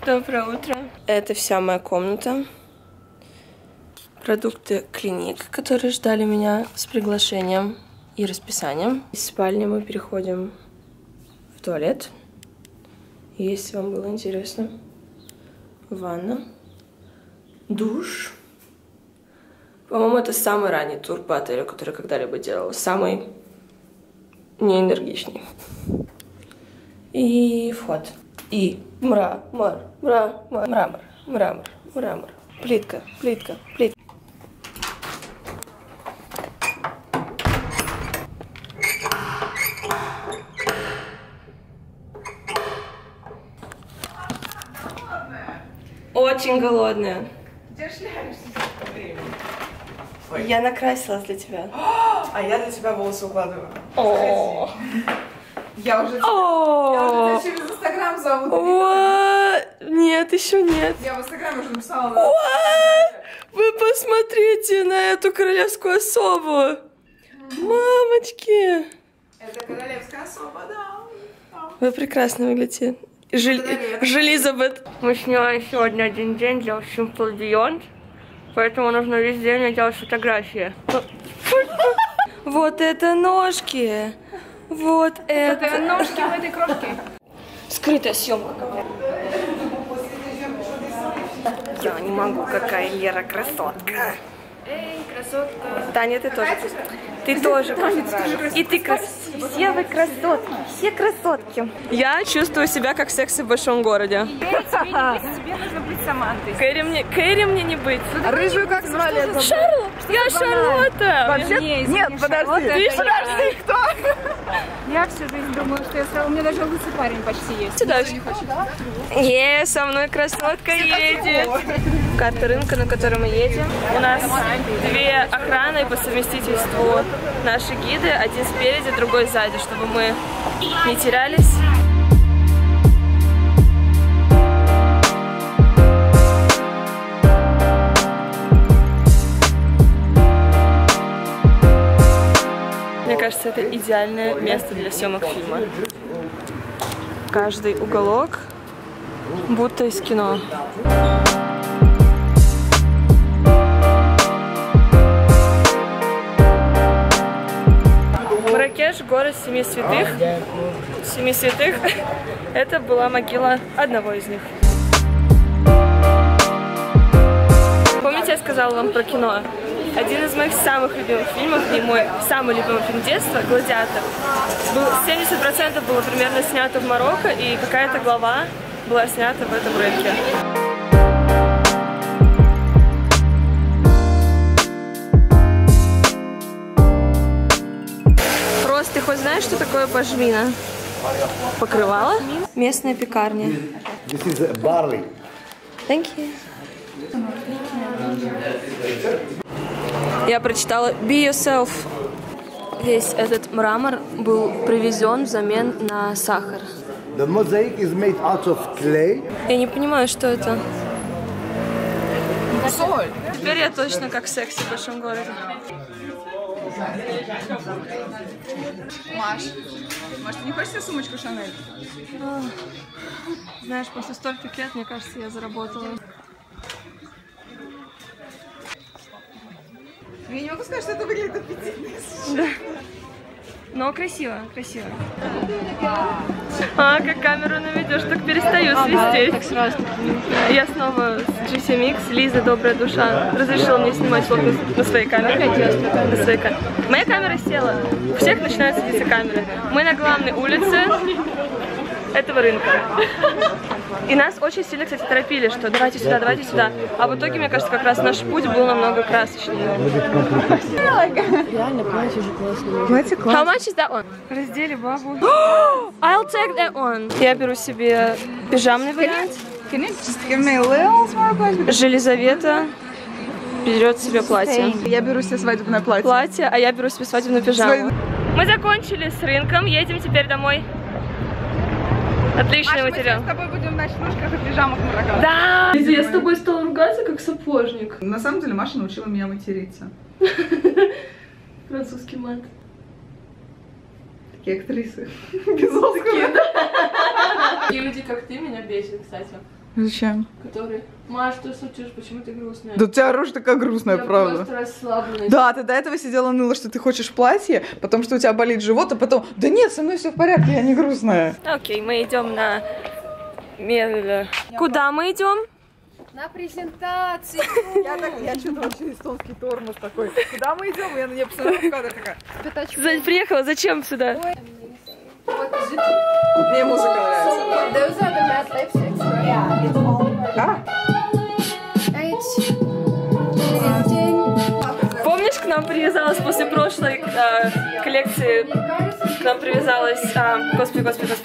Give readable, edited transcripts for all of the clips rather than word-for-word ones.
Доброе утро. Это вся моя комната. Продукты Клиник, которые ждали меня с приглашением и расписанием. Из спальни мы переходим в туалет. Если вам было интересно. Ванна. Душ. По-моему, это самый ранний тур по отелю, который я когда-либо делала. Самый неэнергичный. И вход. И мрамор. Плитка. Очень голодная. Где шляешься за время? Я накрасилась для тебя. А я для тебя волосы укладываю. О. Я уже тебя через Инстаграм зовут. Нет, еще нет. Я в Инстаграме уже написала. Вы посмотрите на эту королевскую особу. Мамочки. Это королевская особа, да. Вы прекрасно выглядите. Желизабет. Мы снимаем сегодня один день для Simple Beyond, поэтому нужно весь день делать фотографии. Вот это ножки. Вот это ножки в этой крошке. Скрытая съемка. Я не могу, какая Лера красотка. Эй, красотка. Таня, ты тоже. Ты тоже. И ты красотка. Все вы красотки. Все красотки. Я чувствую себя как секс в большом городе. Тебе нужно быть Самантой. Кэрри мне не быть. Рыжую как звали? Шарлотта. Я Шарлотта. Вообще? Нет, подожди. Подожди, кто? Я всю жизнь думала, что я сразу... У меня даже лысый парень почти есть. Сюда. Со мной красотка едет. Карта рынка, на которой мы едем. У нас две охраны по совместительству. Наши гиды. Один спереди, другой сзади, чтобы мы не терялись. Мне кажется, это идеальное место для съемок фильма. Каждый уголок будто из кино. Марракеш — город семи святых. Семи святых — это была могила одного из них. Помните, я сказала вам про кино? Один из моих самых любимых фильмов, и мой самый любимый фильм детства, «Гладиатор», 70% было примерно снято в Марокко, и какая-то глава была снята в этом рынке. Просто ты хоть знаешь, что такое пашмина? Покрывало? Местная пекарня. This is barley. Thank you. Я прочитала «Be yourself». Весь этот мрамор был привезен взамен на сахар. The mosaic is made out of clay. Я не понимаю, что это. Соль. Теперь я точно как в сексе в большом городе. Маш, может, не хочешь себе сумочку Шанель? Знаешь, после стольких лет, мне кажется, я заработала. Я не могу сказать, что это выглядит аппетитно. Да. Но красиво, красиво. Как камеру наведешь, так перестаю свистеть. Так сразу. Я снова с GC Mix. Лиза, добрая душа, разрешила мне снимать влог на своей камере. Моя камера села. У всех начинают садиться камеры. Мы на главной улице этого рынка. И нас очень сильно, кстати, торопили, что давайте сюда, давайте сюда. А в итоге, мне кажется, как раз наш путь был намного красочнее. Реально, платье уже классное. Платье классное. How much is that one? Раздели бабу. I'll take that one. Я беру себе пижамный вариант. Железавета берет себе платье. Я беру себе свадебное платье. А я беру себе свадебную пижаму. Мы закончили с рынком, едем теперь домой. Отличный материал. Мы с тобой будем в ночнушках и пижамах на рогах. Да! Лиза, я с тобой стала ругаться, как сапожник. На самом деле Маша научила меня материться. Французский мат. Такие актрисы. Без Оскара. Такие люди, как ты, меня бесят, кстати. Зачем? Который... Маш, что случилось? Почему ты грустная? Да у тебя рожа такая грустная, правда. Я просто расслабленная. Да, ты до этого сидела ныла, что ты хочешь платье, потом что у тебя болит живот, а потом, да нет, со мной все в порядке, я не грустная. Окей, мы идем на... Куда мы идем? На презентацию. Я что-то вообще эстонский тормоз такой. Куда мы идем? Я на нее посмотрела в кадр такая. Приехала, зачем сюда? Мне музыка нравится. Those are the matte lipsticks, right? Yeah, it's all Помнишь, к нам привязалась после прошлой коллекции, к нам привязалась, господи.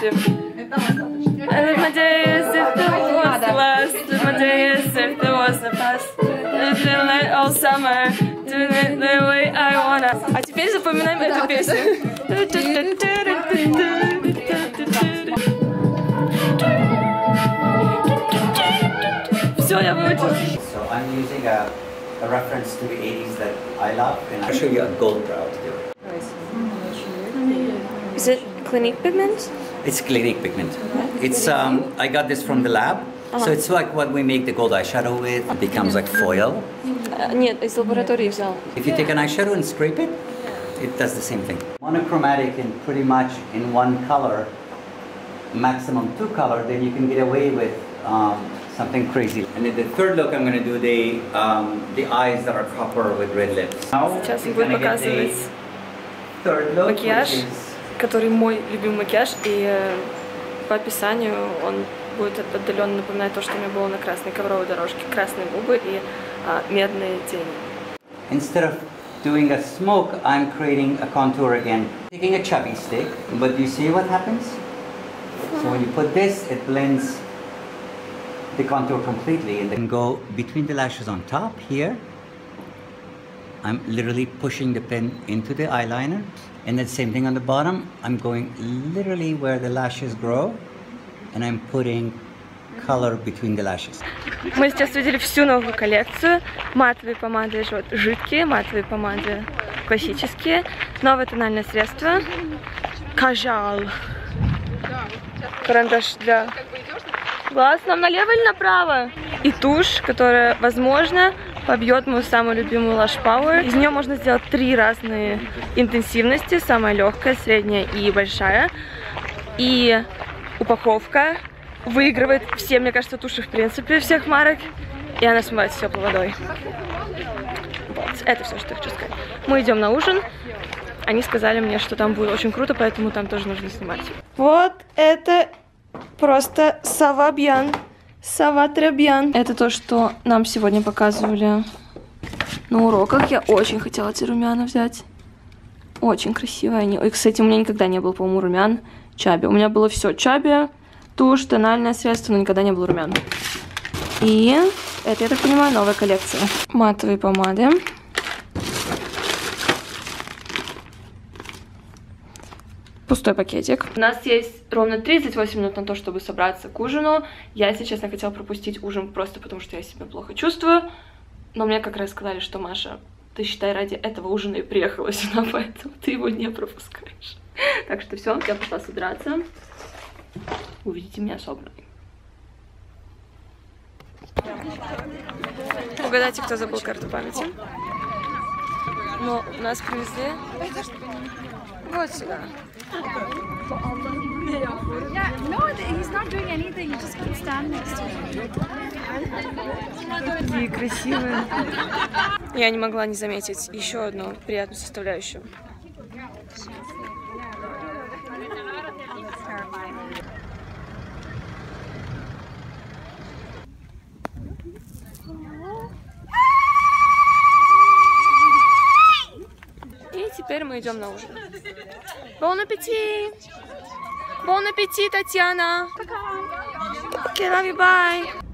Надеюсь, if there was the last, надеюсь, if there was the past, like all summer, doing it the way I wanna. А теперь запоминаем эту песню. Все, я выучила. So I'm using a reference to the 80s that I love, and I'll show you a gold brow to do it. Is it Clinique pigment? It's Clinique pigment. It's I got this from the lab, so it's like what we make the gold eyeshadow with. It becomes like foil. Нет, из лаборатории взял. If you take an eyeshadow and scrape it, it does the same thing. Monochromatic and pretty much in one color, maximum 2 color, then you can get away with something crazy. And then the third look, I'm going to do the eyes that are copper with red lips. Now, Сейчас он we're будет gonna get показывать the third look, макияж, which is который мой любимый макияж, и по описанию он будет отдаленно напоминать то, что у меня было на красной ковровой дорожке. Красные губы и медные тени. instead of doing a smoke, I'm creating a contour again. Taking a chubby stick, but you see what happens? So when you put this, it blends the contour completely, and then go between the lashes on top here. I'm literally pushing the pen into the eyeliner, and then same thing on the bottom. I'm going literally where the lashes grow, and I'm putting color between the lashes. Мы сейчас видели всю новую коллекцию. Матовые помады жидкие, матовые помады классические. Новое тональное средство. Кажал. Карандаш для глаз. Нам налево или направо? И тушь, которая, возможно, побьет мою самую любимую Lush Power. Из нее можно сделать 3 разные интенсивности. Самая легкая, средняя и большая. И упаковка выигрывает все, мне кажется, туши в принципе всех марок. И она смывается теплой водой. Вот, это все, что я хочу сказать. Мы идем на ужин. Они сказали мне, что там будет очень круто, поэтому там тоже нужно снимать. Вот это просто савабьян. Саватребьян. Это то, что нам сегодня показывали на уроках. Я очень хотела эти румяна взять. Очень красивые они. И, кстати, у меня никогда не было, по-моему, румян чаби. У меня было все чаби, тушь, тональное средство, но никогда не было румян. И это, я так понимаю, новая коллекция. Матовые помады. Пустой пакетик. У нас есть ровно 38 минут на то, чтобы собраться к ужину. Я, если честно, хотела пропустить ужин просто потому, что я себя плохо чувствую. Но мне как раз сказали, что, Маша, ты, считай, ради этого ужина и приехала сюда, поэтому ты его не пропускаешь. Так что все, я пошла собираться. Увидите меня собранной. Угадайте, кто забыл карту памяти. Но нас привезли вот сюда. Какие красивые. Я не могла не заметить еще одну приятную составляющую. И теперь мы идем на ужин. Bon appétit! Bon appétit, Татьяна! Okay, love you, bye!